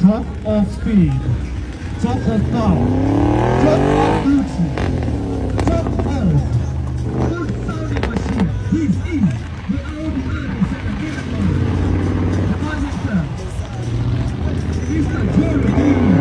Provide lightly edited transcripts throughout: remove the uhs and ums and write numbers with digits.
top of speed, top of power, top of beauty, top of good sounding machine. This is the Audi A7 the master, Mr. Jerry.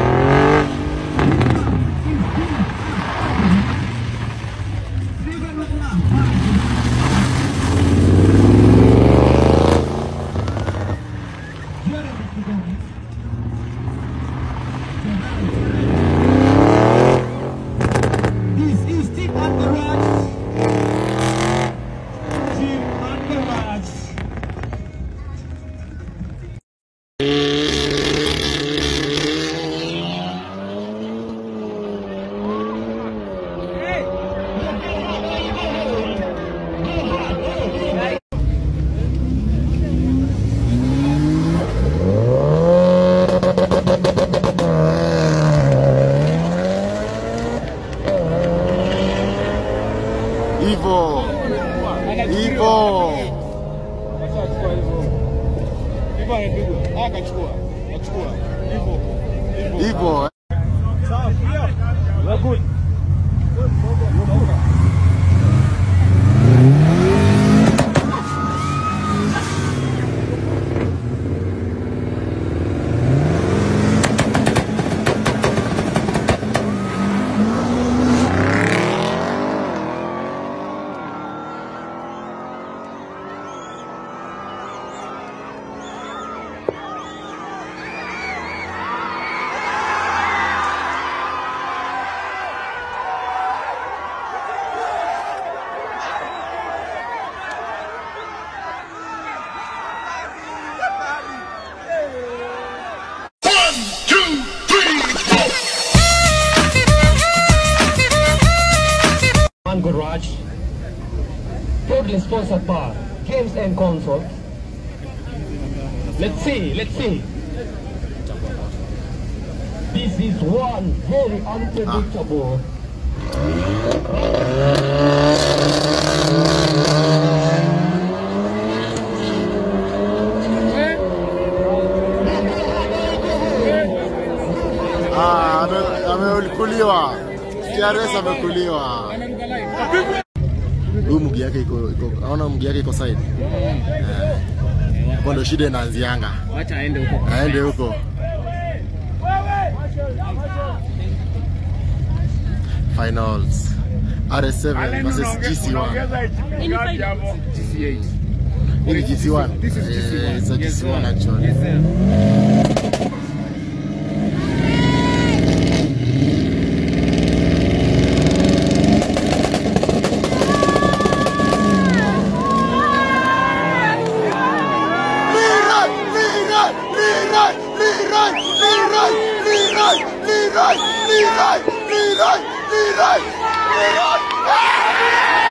Ivo. We're good. Garage, proudly sponsored by Games and Consoles. Let's see. This is one very unpredictable. Amekuliwa. TRS amekuliwa. Huyu mgi yake iko naona mgi yake iko side. Kwa ndo shida inaanzianga. Acha aende huko. Aende huko. Finals. RS7 versus GC1. GC8. Ini GC1. This is GC1. It's a GC1 actually. Yes, sir. Right!